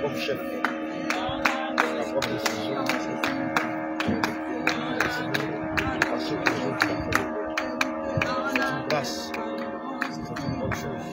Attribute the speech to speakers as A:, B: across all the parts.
A: comme chef, la propre décision, à ce que Dieu t'a fait. C'est une grâce, c'est une bonne chose.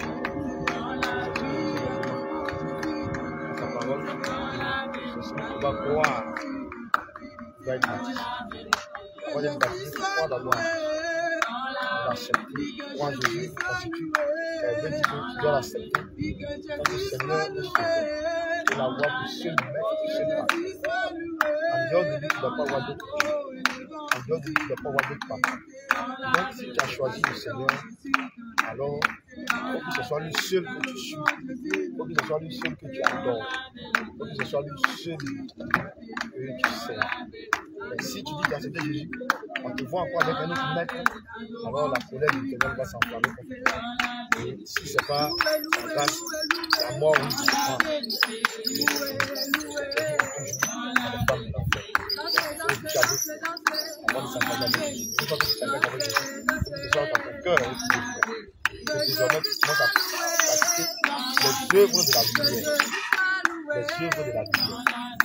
A: Ta parole, c'est ce que tu vas croire, tu vas être baptisé. Avant d'être baptisé, tu crois d'abord l'accepter. Croire Jésus constitue, ça veut dire que tu dois l'accepter. Quand le Seigneur est sauvé, tu la vois pour seul maître, seul patron. En dehors de lui, tu ne dois pas avoir d'autre Dieu. En dehors de lui, tu ne dois pas avoir d'autre patron. Donc, si tu as choisi le Seigneur, alors il faut que ce soit lui seul que tu suis. Il faut que ce soit lui seul que tu adores. Il faut que ce soit lui seul que tu sers. Mais si tu dis que c'était Jésus, on te voit encore avec un autre maître, alors la colère du Seigneur va s'enflammer contre toi. Et si ce n'est pas la grâce, la mort, oui, tu prends. Avant de s'engager avec Jésus, une fois que tu t'engages avec Jésus, il faut que tu sois dans ton cœur avec Dieu. Et désormais, tu commences à pratiquer les œuvres de la lumière. Les œuvres de la lumière.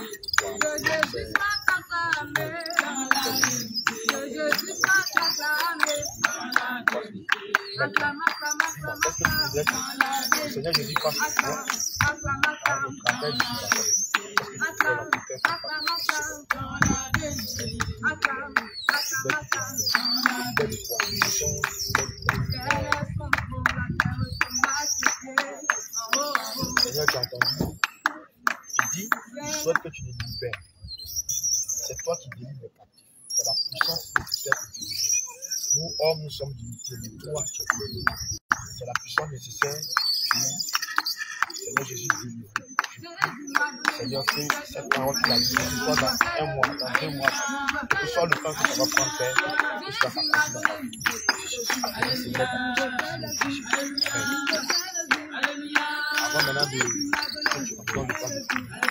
A: Qu'est-ce que tu voudrais que le Seigneur Jésus fasse pour toi au travers de ce baptême? Seigneur, tu as entendu? Il dit, je souhaite que tu les libères. C'est toi qui délivres les captifs. C'est la puissance nécessaire pour délivrer. Nous, hommes, nous sommes limités, mais toi, tu es délivré. C'est la puissance nécessaire pour Seigneur Jésus délivre. Seigneur, que cette parole qui a dit, que ce soit dans 1 mois, dans 2 mois, que ce soit le temps que ça va prendre faire, que ça s'accomplit dans ta vie. Seigneur, avant maintenant de que tu entends le temps de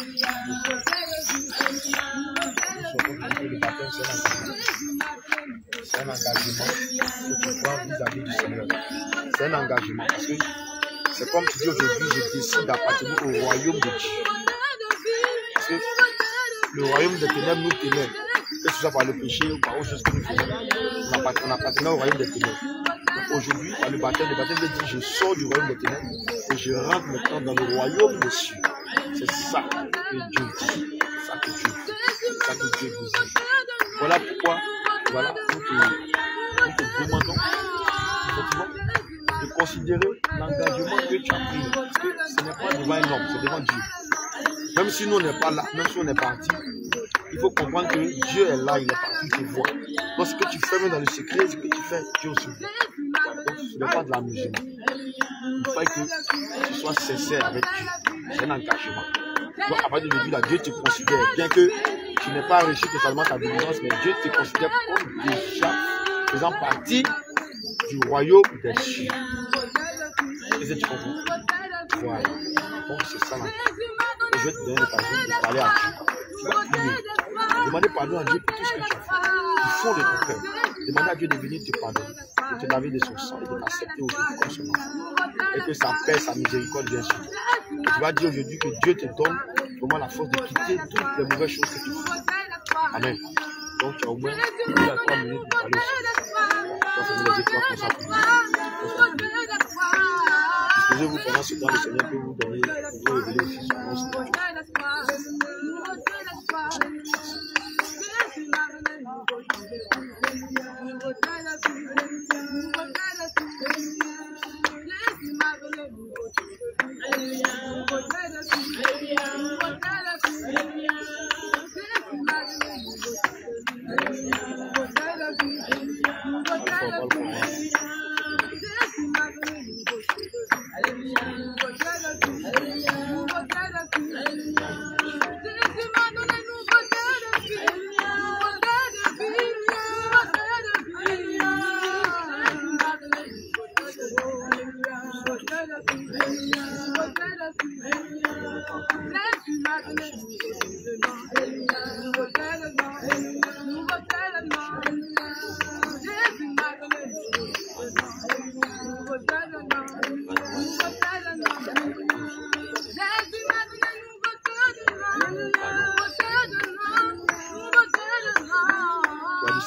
A: le baptême, c'est un engagement que tu prends vis-à-vis du Seigneur. C'est un engagement parce que c'est comme tu dis aujourd'hui, je décide d'appartenir au royaume de Dieu. Parce que le royaume des ténèbres nous tenait, que ce soit par le péché ou par autre chose que nous faisons. On appartenait au royaume des ténèbres. Donc aujourd'hui, par le baptême veut dire je sors du royaume des ténèbres et je rentre maintenant dans le royaume des cieux. C'est ça que Dieu dit. C'est ça que Dieu dit. C'est ça que Dieu désire. Voilà pourquoi, nous te demandons effectivement de considérer l'engagement que tu as pris. Parce que ce n'est pas devant un homme, c'est devant Dieu. Même si nous on n'est pas là, même si on est parti, il faut comprendre que Dieu est là, il est parti, il te voit. Donc ce que tu fais même dans le secret, ce que tu fais, Dieu aussi voit. Donc ce n'est pas de l'amusement. Il faut que tu sois sincère avec Dieu. C'est un engagement. Donc à partir d'aujourd'hui, Dieu te considère, bien que tu n'aies pas réussi totalement ta délivrance, mais Dieu te considère comme déjà faisant partie du royaume des cieux. Est-ce que tu comprends? Voilà. Donc c'est ça là. Et je vais te donner l'occasion de parler à Dieu. Tu vas prier. Demander pardon à Dieu pour tout ce que tu as fait. Du fond de ton cœur. Demander à Dieu de venir te pardonner, de te laver de son sang et de t'accepter aujourd'hui comme son enfant. Et que sa paix, sa miséricorde vienne sur toi. Et tu vas dire aujourd'hui que Dieu te donne vraiment la force de quitter toutes les mauvaises choses que tu fais. Amen. Donc tu as au moins 2 à 3 minutes pour parler au Seigneur. Donc c'est les étoiles comme ça pour nous. Disposez-vous pendant ce temps, le Seigneur peut vous donner, vous révéler aussi son nom.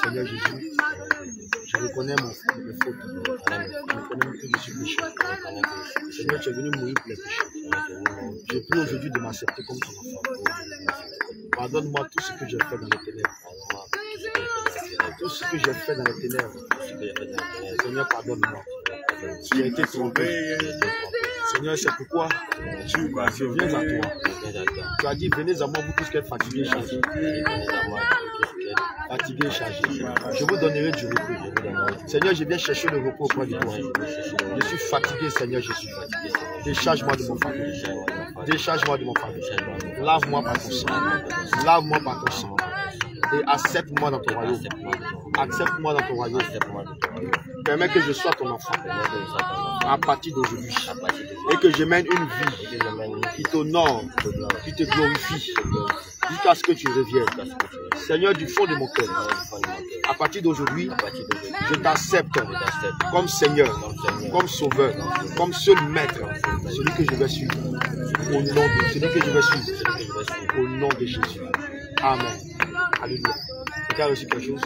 A: Seigneur Jésus, je reconnais mes fautes. Je reconnais que je suis pécheur. Seigneur, tu es venu mourir pour les péchés. Je prie aujourd'hui de m'accepter comme ton enfant. Pardonne-moi tout ce que j'ai fait dans les ténèbres. Tout ce que j'ai fait dans les ténèbres. Seigneur, pardonne-moi. Tu as été trompé. Seigneur, c'est pourquoi je viens à toi. Tu as dit, venez à moi, vous tous qui êtes fatigués et chargés. Fatigués et chargés. Je vous donnerai du repos. Seigneur, je viens chercher le repos auprès de toi. Je suis fatigué, Seigneur Jésus. Décharge-moi de mon fardeau. Décharge-moi de mon fardeau. Lave-moi par ton sang. Lave-moi par ton sang. Et accepte-moi dans ton royaume. Accepte-moi dans ton royaume. Permets que je sois ton enfant à partir d'aujourd'hui. Et que je mène une vie qui t'honore, qui te glorifie, jusqu'à ce que tu reviennes. Seigneur, du fond de mon cœur, à partir d'aujourd'hui, je t'accepte comme Seigneur, comme Sauveur, comme seul Maître, celui que je vais suivre. Au nom de celui que je vais suivre. Au nom de Jésus. Amen. Alléluia. Tu as reçu quelque chose?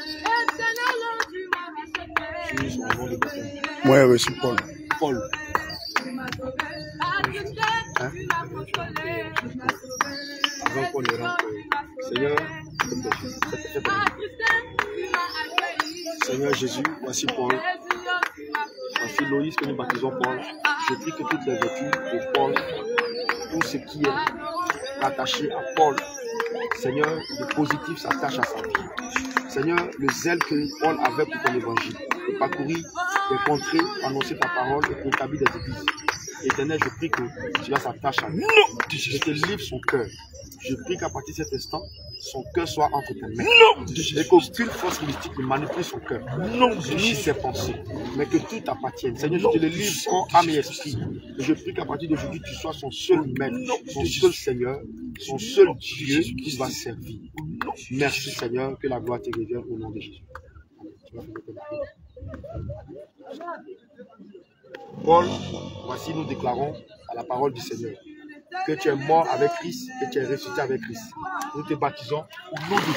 A: Je suis sur le nom de baptême.
B: Moi, j'ai reçu Paul.
A: Paul. Hein? Avant qu'on ne rentre, Seigneur, Seigneur Jésus, voici Paul. Voici Loïs que nous baptisons Paul. Je prie que toutes les vertus de Paul, tout ce qui est attaché à Paul, Seigneur, le positif s'attache à sa vie. Seigneur, le zèle que Paul avait pour ton évangile, de parcourir des contrées, annoncer ta parole et pour établir des églises. Éternel, je prie que cela s'attache à lui. Je te livre son cœur. Je prie qu'à partir de cet instant, son cœur soit entre tes mains. Et qu'aucune force mystique ne manipule son cœur, ni ses pensées, mais que tout t'appartienne. Seigneur, je te le livre corps, âme et esprit. Et je prie qu'à partir d'aujourd'hui, tu sois son seul maître, son seul Seigneur, son seul Dieu qui va servir. Merci Seigneur, que la gloire te revienne au nom de Jésus. Paul, voici nous déclarons à la parole du Seigneur que tu es mort avec Christ et tu es ressuscité avec Christ. Nous te baptisons au nom de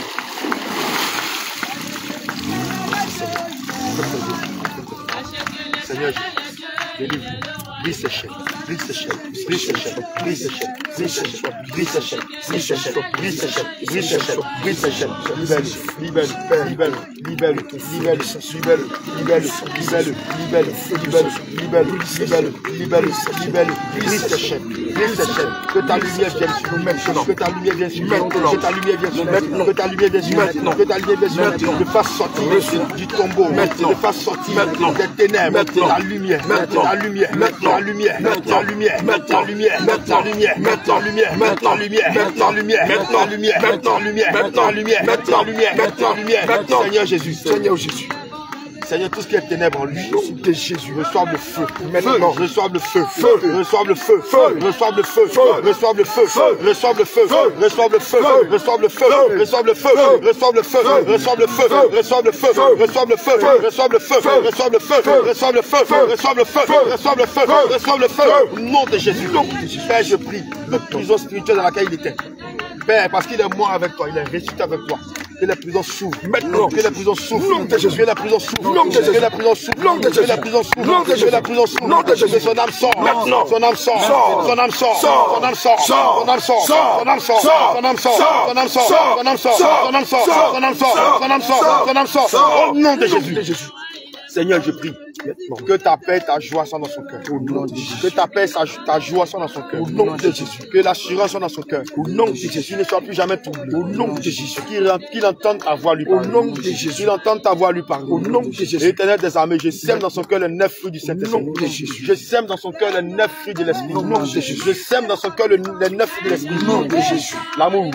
A: Jésus. Seigneur, délivre. Brise ses chaînes, brise ses chaînes, brise ses chaînes, brise ses chaînes, brise ses chaînes, brise ses chaînes, brise ses chaînes, brise ses chaînes, brise ses chaînes, brise ses chaînes, libère, libère, libère, libère, libère, libère, libère, libère, libère, libère, brise ses chaînes, brise ses chaînes, que ta lumière vienne sur nous maintenant, que ta lumière vienne sur nous, que ta lumière vienne sur nous maintenant, que ta lumière vienne sur nous maintenant, que ta lumière vienne sur nous maintenant, de fasse sortir du tombeau maintenant, de fasse sortir des ténèbres, la lumière, la lumière, la lumière, la lumière, la lumière, la lumière, la lumière, la lumière, la lumière, la lumière, la lumière, la lumière, la lumière, la lumière, Seigneur Jésus, Seigneur Jésus. Seigneur, tout ce qui est ténèbres en lui, de Jésus, reçoive le feu. Maintenant, reçoive le feu. Reçoive le feu. Reçoive le feu. Reçoive le feu. Reçoive le feu. Reçoive le feu. Reçoive le feu. Reçoive le feu. Reçoive le feu. Reçoive le feu. Reçoive le feu. Reçoive le feu. Reçoive le feu. Reçoive le feu. Reçoive le feu. Reçoive le feu. Reçoive le feu. Reçoive le feu. Au nom de Jésus. Père, je prie de prison spirituelle dans laquelle il était. Père, parce qu'il est mort avec toi, il est ressuscité avec toi. Que la prison s'ouvre. Maintenant. Que la prison s'ouvre. Que la prison s'ouvre. Que la prison s'ouvre. Que la prison s'ouvre. Que la prison s'ouvre. Que son âme sort. Maintenant. Son âme sort. Son âme sort. Son âme sort. Son âme sort. Son âme sort. Son âme sort. Son âme sort. Son âme sort. Son âme sort. Son âme sort. Son âme sort. Son âme sort. Au nom de Jésus. Seigneur, je prie que ta paix, ta joie soient dans son cœur. Que ta paix, ta joie soient dans son cœur. Au nom de Jésus. Que l'assurance soit dans son cœur. Au nom de Jésus. Qu'il ne soit plus jamais troublé. Au nom de Jésus. Qu'il entende ta voix lui parler. Au nom de Jésus. Qu'il entende ta voix lui parler. Au nom de Jésus. Éternel des armées, je sème dans son cœur les 9 fruits du Saint-Esprit. Je sème dans son cœur les 9 fruits de l'Esprit. Au nom de Jésus. Je sème dans son cœur les 9 fruits de l'Esprit. Au nom de Jésus. L'amour.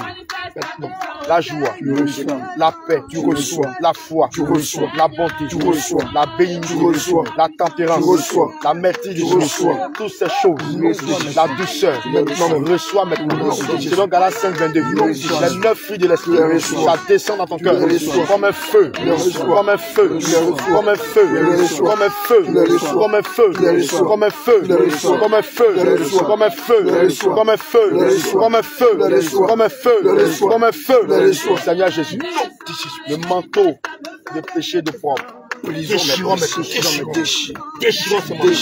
A: La joie, tu reçois. La paix, tu reçois. La foi, tu reçois. La bonté, tu reçois. La bénédiction, tu reçois. La tempérance, tu reçois. La maîtrise, tu reçois. Toutes ces choses, la douceur, reçois maintenant. Selon Galates 5:22, les 9 fruits de l'esprit, ça descend dans ton cœur comme un feu, comme un feu, comme un feu, comme un feu, comme un feu, comme un feu, comme un feu, comme un feu, comme un feu, comme un feu, comme un feu, comme un feu, comme un feu, Seigneur Jésus, le manteau de péché de propre. Déchirons mes déchirons ce manteau.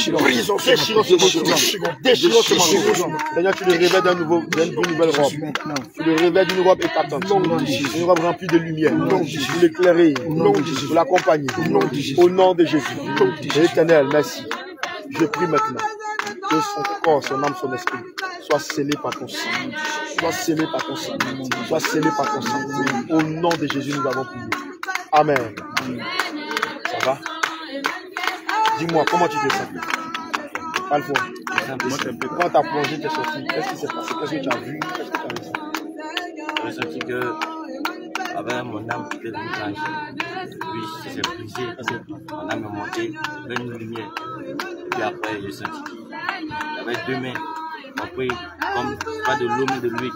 A: Seigneur, tu le révèles d'une nouvelle robe. Tu le révèles d'une robe éclatante. Une robe remplie de lumière. Pour l'éclairer, pour l'accompagner. Au nom de Jésus. Éternel, merci. Je prie maintenant que son corps, son âme, son esprit soit scellé par ton sang. Soit scellé par ton sang. Soit scellé par ton sang. Au nom de Jésus, nous avons prié. Amen. Ça va? Dis-moi, comment tu te sens? Parle-moi. Quand tu as plongé, tu es sorti. Qu'est-ce qui s'est passé? Qu'est-ce que tu as vu? Qu'est-ce que tu as ressenti?
B: J'ai senti que avec mon âme qui était venue changer. Puis c'est brisé. Mon âme est montée vers une lumière. Puis après, j'ai senti qu'il y avait deux mains. Après, comme pas de l'eau mais de l'huile.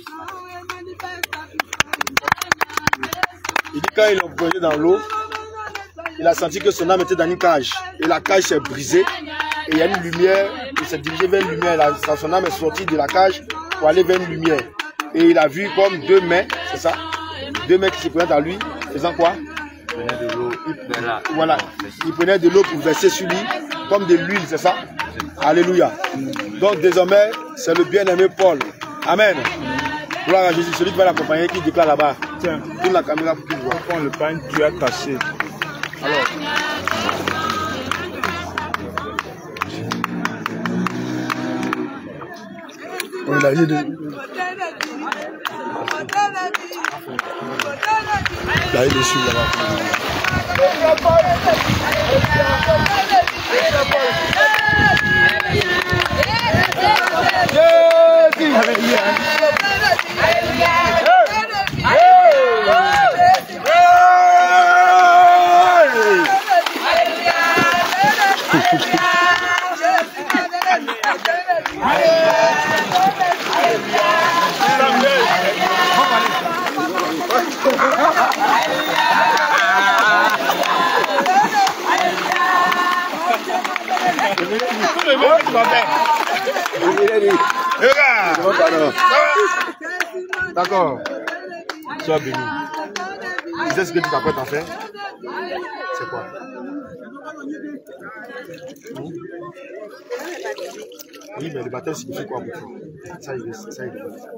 A: Il dit quand il l'a plongé dans l'eau, il a senti que son âme était dans une cage. Et la cage s'est brisée. Et il y a une lumière. Il s'est dirigé vers une lumière. Son âme est sortie de la cage pour aller vers une lumière. Et il a vu comme deux mains, c'est ça? Deux mains qui se prenaient à lui, faisant quoi?
B: Il prenait de l'eau.
A: Voilà. Il prenait de l'eau pour verser sur lui, comme de l'huile, c'est ça? Alléluia. Donc désormais, c'est le bien-aimé Paul. Amen. Gloire à Jésus. Celui qui va l'accompagner, qui déclare là-bas. Tiens, tourne la caméra pour qu'il voit.
C: Quand le pain, tu as cassé. Alors.
A: On a eu de... Il a eu dessus là-bas. D'accord. Sois béni. Tu sais ce que tu t'apprêtes à faire? C'est quoi? Oui, mais le baptême signifie quoi pour toi? Ça, il est.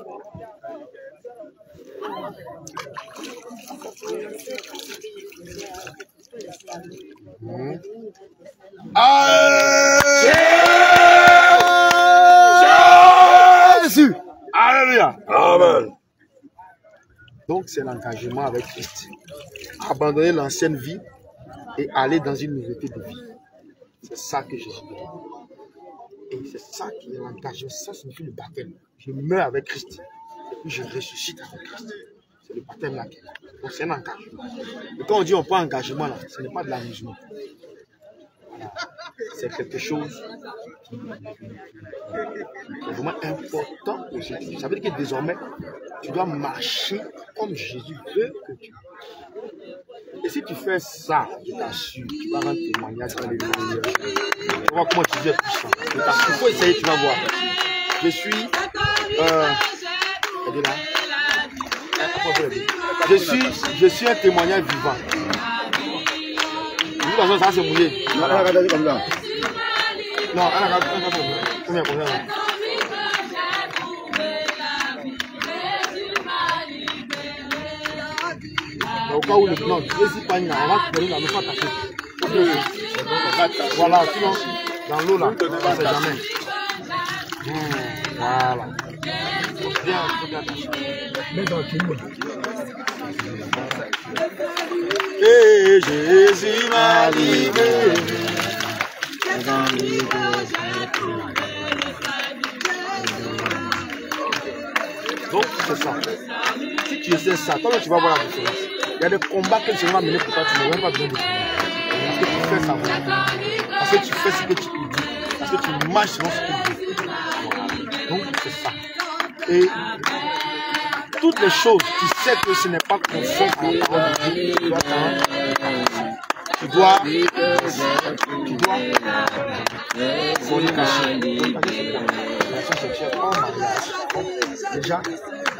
A: Jésus! Alléluia! Amen. Donc c'est l'engagement avec Christ. Abandonner l'ancienne vie et aller dans une nouveauté de vie. C'est ça que Jésus dit. Et c'est ça qui est l'engagement. Ça signifie le baptême. Je meurs avec Christ. Et puis je ressuscite avec Christ. C'est le baptême là. Donc c'est un engagement. Et quand on dit on prend engagement là, ce n'est pas de l'amusement. Voilà. C'est quelque chose qui est vraiment important aujourd'hui. Ça veut dire que désormais, tu dois marcher comme Jésus veut que tu marches. Et si tu fais ça, je t'assure, tu vas rendre témoignage dans les lumières. Tu vas voir comment tu es puissant. Je t'assure, il faut essayer, tu vas voir. Je suis... Je suis un témoignage vivant. De toute façon, ça c'est mouillé. Non, combien? Au cas où le plan, vas-y pas une, on va te donner la même attaché. Voilà, sinon, dans l'eau là, on ne sait jamais. Voilà. Bien, bien attaché. Mais dans tout le monde. Et Jésus m'a libéré. Donc c'est ça. Si tu essaies ça, comment tu vas voir la différence? Il y a des combats que le Seigneur va mener pour toi, tu n'as même pas besoin de prier. Parce que tu fais ça. Parce que tu fais ce que tu lui dis. Parce que tu marches selon ce qu'il dit. Donc c'est ça. Et toutes les choses, tu sais que ce n'est pas conforme à la parole de Dieu. Tu dois fornication sexuelle en mariage. Déjà,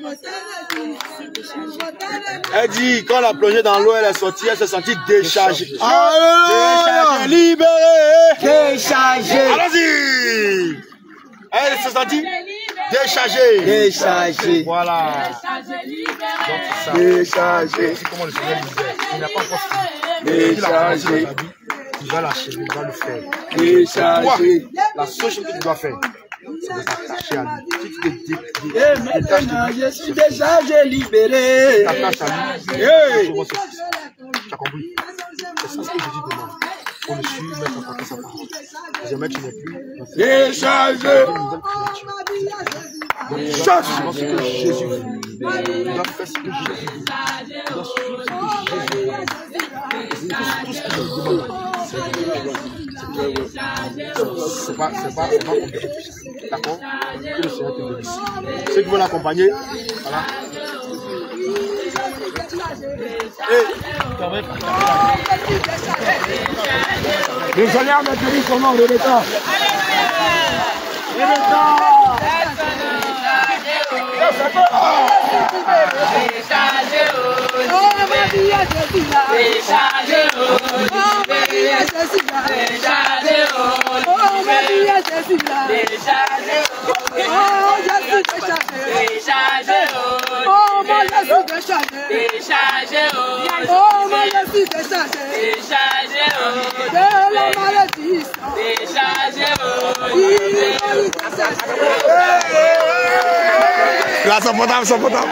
A: Elle dit, quand elle a plongé dans l'eau, elle est sortie, elle s'est sentie déchargée.
C: Déchargée,
A: libérée.
C: déchargée.
A: Allons-y. Elle s'est sentie déchargée.
C: Déchargée.
A: Voilà.
C: Déchargée.
A: C'est comment le Seigneur libère. Il n'a pas encore fini.
C: Déchargée.
A: Il va lâcher, il va le faire.
C: Déchargée.
A: La seule chose que tu dois faire, c'est de t'attacher à lui. Si tu te
C: Maintenant, je suis déchargé, libéré.
A: t'attaches à lui,
C: Hey.
A: tu as compris? C'est ça ce que Jésus demande. Pour le suivre, mettre en pratique sa parole. Jamais tu n'es plus.
C: Déchargé.
A: Chaque ce que Jésus veut. Tu dois faire ce que Jésus veut. Tu dois suivre ce que Jésus veut. Tout ce qu'il nous demande. C'est pas compliqué. D'accord? Que le Seigneur te bénisse. Ceux qui veulent l'accompagner, voilà.
C: Le Seigneur m'a dit comment le Rebecca.
A: Là, sans potable, sans potable.